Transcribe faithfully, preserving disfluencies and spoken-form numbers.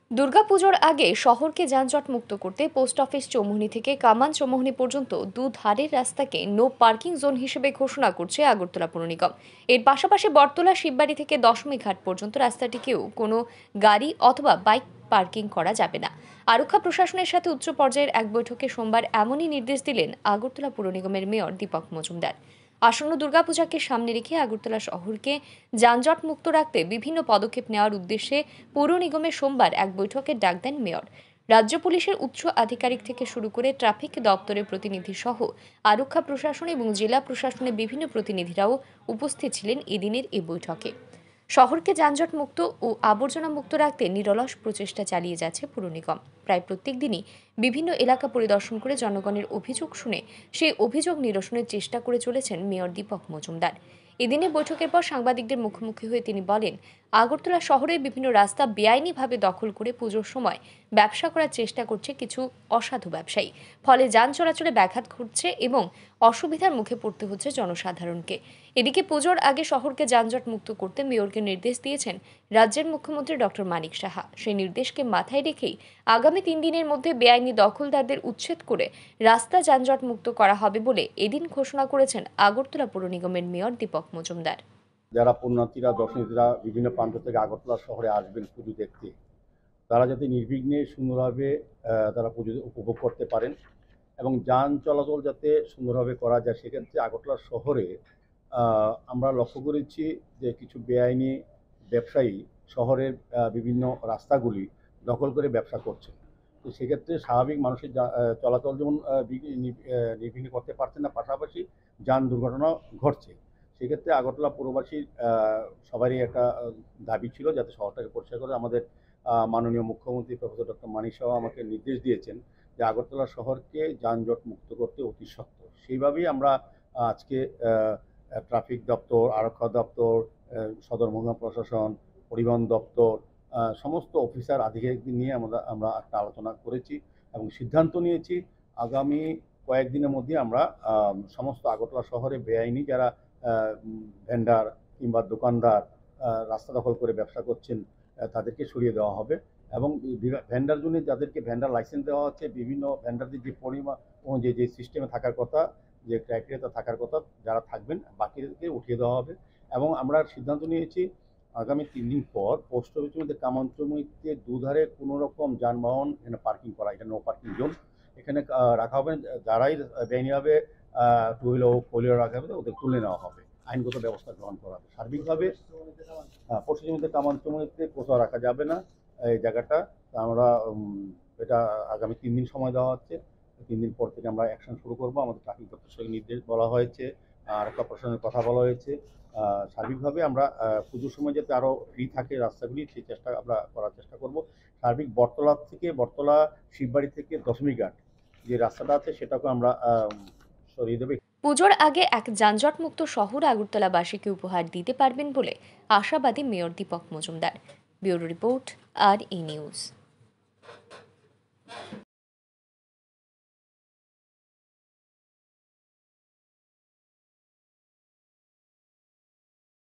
দুর্গাপুজোর আগে শহরকে যানজট মুক্ত করতে পোস্ট অফিস চৌমুহনী থেকে কামান চৌমুহনী পর্যন্ত দুধারের রাস্তাকে নো পার্কিং জোন হিসেবে ঘোষণা করছে আগরতলা পৌর নিগম। এর পাশাপাশি বটতলা শিববাড়ি থেকে দশমী ঘাট পর্যন্ত রাস্তাটিকেও কোনো গাড়ি অথবা বাইক পার্কিং করা যাবে না। আরক্ষা প্রশাসনের সাথে উচ্চ পর্যায়ের এক বৈঠকে সোমবার এমনই নির্দেশ দিলেন আগরতলা পৌর নিগমের মেয়র দীপক মজুমদার। আসন্ন দুর্গাপূজাকে সামনে রেখে আগরতলা শহরকে যানজট মুক্ত রাখতে বিভিন্ন পদক্ষেপ নেওয়ার উদ্দেশ্যে পৌর নিগমের সোমবার এক বৈঠকের ডাক দেন মেয়র। রাজ্য পুলিশের উচ্চ আধিকারিক থেকে শুরু করে ট্রাফিক দপ্তরের প্রতিনিধি সহ আরক্ষা প্রশাসন এবং জেলা প্রশাসনের বিভিন্ন প্রতিনিধিরাও উপস্থিত ছিলেন এদিনের এই বৈঠকে। শহরকে যানজট মুক্ত ও আবর্জনা মুক্ত রাখতে নিরলস প্রচেষ্টা চালিয়ে যাচ্ছে পৌর নিগম। প্রায় প্রত্যেক দিনই বিভিন্ন এলাকা পরিদর্শন করে জনগণের অভিযোগ শুনে সেই অভিযোগ নিরসনের চেষ্টা করে চলেছেন মেয়র দীপক মজুমদার। এদিনে বৈঠকের পর সাংবাদিকদের মুখোমুখি হয়ে তিনি বলেন, আগরতলা শহরের বিভিন্ন রাস্তা বেআইনিভাবে দখল করে পুজোর সময় ব্যবসা করার চেষ্টা করছে কিছু অসাধু ব্যবসায়ী। ফলে যান চলাচলে ব্যাঘাত ঘটছে এবং অসুবিধার মুখে পড়তে হচ্ছে জনসাধারণকে। এদিকে পুজোর আগে শহরকে যানজট মুক্ত করতে মেয়রকে নির্দেশ দিয়েছেন রাজ্যের মুখ্যমন্ত্রী ডক্টর মানিক সাহা। সেই নির্দেশকে মাথায় রেখেই আগামী তিন দিনের মধ্যে বেআইনি দখলদারদের উচ্ছেদ করে রাস্তা যানজট মুক্ত করা হবে বলে এদিন ঘোষণা করেছেন আগরতলা পৌর নিগমের মেয়র দীপক মজুমদার। যারা পুণ্যার্থীরা দর্শনার্থীরা বিভিন্ন প্রান্ত থেকে আগরতলা শহরে আসবেন পুজো দেখতে, তারা যাতে নির্বিঘ্নে সুন্দরভাবে তারা পুজো উপভোগ করতে পারেন এবং যান চলাচল যাতে সুন্দরভাবে করা যায়, সেক্ষেত্রে আগরতলা শহরে আমরা লক্ষ্য করেছি যে কিছু বেআইনি ব্যবসায়ী শহরের বিভিন্ন রাস্তাগুলি দখল করে ব্যবসা করছে। তো সেক্ষেত্রে স্বাভাবিক মানুষের চলাচল যেমন নির্বিঘ্ন করতে পারছে না, পাশাপাশি যান দুর্ঘটনা ঘটছে। সেক্ষেত্রে আগরতলা পৌরবাসীর সবারই একটা দাবি ছিল যাতে শহরটাকে পরিষ্কার করে। আমাদের মাননীয় মুখ্যমন্ত্রী প্রফেসর ডক্টর মানিক সাহা আমাকে নির্দেশ দিয়েছেন যে আগরতলা শহরকে যানজট মুক্ত করতে অতি সত্বর। সেইভাবেই আমরা আজকে ট্রাফিক দপ্তর, আরক্ষা দপ্তর, সদর মহকুমা প্রশাসন, পরিবহন দপ্তর সমস্ত অফিসার আধিকারিকদের নিয়ে আমরা আমরা একটা আলোচনা করেছি এবং সিদ্ধান্ত নিয়েছি আগামী কয়েকদিনের মধ্যে আমরা সমস্ত আগরতলা শহরে বেআইনি যারা ভেন্ডার কিংবা দোকানদার রাস্তা দখল করে ব্যবসা করছেন তাদেরকে সরিয়ে দেওয়া হবে এবং ভেন্ডার জন্য যাদেরকে ভেন্ডার লাইসেন্স দেওয়া হচ্ছে, বিভিন্ন ভেন্ডারদের যে পরিমাণ অনুযায়ী যে সিস্টেমে থাকার কথা, যে ক্রাইটেরিয়াতে থাকার কথা, যারা থাকবেন বাকিদেরকে উঠিয়ে দেওয়া হবে। এবং আমরা সিদ্ধান্ত নিয়েছি আগামী তিন দিন পর পোস্ট অফিসের মধ্যে কামান্তমুখীতে দুধারে কোনো রকম যানবাহন এখানে পার্কিং করা, এটা নো পার্কিং জোন এখানে রাখা হবে। যারাই বেআইনিভাবে টু হুইলার হোক ফোর হুইলার রাখা হবে ওদের তুলে নেওয়া হবে, আইনগত ব্যবস্থা গ্রহণ করা হবে। সার্বিকভাবে পশ্চিম মধ্যে কামান্তমুখীতে কোথাও রাখা যাবে না এই জায়গাটা। আমরা এটা আগামী তিন দিন সময় দেওয়া হচ্ছে। তিন দিন পর থেকে আমরা অ্যাকশন শুরু করবো। আমাদের ট্রাফিক দপ্তরের সঙ্গে নির্দেশ বলা হয়েছে, আরক্ষা প্রশাসনের কথা বলা হয়েছে। সার্বিকভাবে আমরা পুজোর সময় যাতে আরও ফ্রি থাকে রাস্তাগুলি, সেই চেষ্টা আমরা করার চেষ্টা করব। সার্বিক বটতলা থেকে বটতলা শিববাড়ি থেকে দশমী ঘাট যে রাস্তাটা আছে সেটাকে আমরা সরিয়ে দেবো। পুজোর আগে এক যানজট মুক্ত শহর আগরতলাবাসীকে উপহার দিতে পারবেন বলে আশাবাদী mayor Dipak Majumdar. Bureau report আর ই নিউজ।